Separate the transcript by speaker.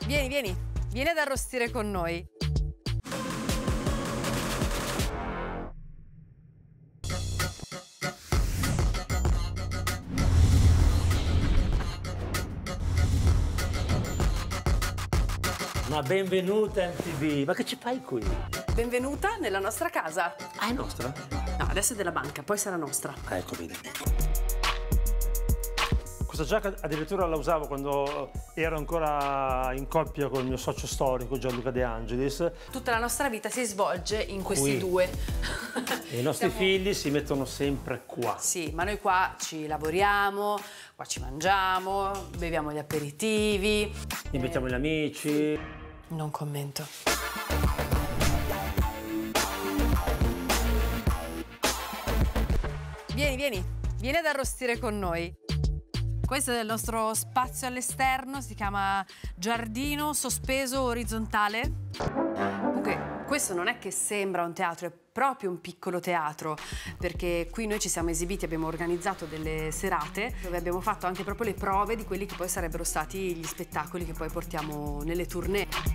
Speaker 1: Vieni ad arrostire con noi.
Speaker 2: Ma benvenuta MTV, ma che ci fai qui?
Speaker 1: Benvenuta nella nostra casa.
Speaker 2: Ah, è nostra?
Speaker 1: No, adesso è della banca, poi sarà nostra.
Speaker 2: Ah, ecco, vedi.
Speaker 3: Questa giacca addirittura la usavo quando ero ancora in coppia con il mio socio storico Gianluca De Angelis.
Speaker 1: Tutta la nostra vita si svolge in questi
Speaker 2: Qui.
Speaker 1: due.
Speaker 2: E i nostri figli si mettono sempre qua.
Speaker 1: Sì, ma noi qua ci lavoriamo, qua ci mangiamo, beviamo gli aperitivi.
Speaker 2: Invitiamo gli amici.
Speaker 1: Non commento. Vieni ad arrostire con noi. Questo è il nostro spazio all'esterno, si chiama giardino sospeso orizzontale. Comunque, questo non è che sembra un teatro, è proprio un piccolo teatro, perché qui noi ci siamo esibiti, abbiamo organizzato delle serate dove abbiamo fatto anche proprio le prove di quelli che poi sarebbero stati gli spettacoli che poi portiamo nelle tournée.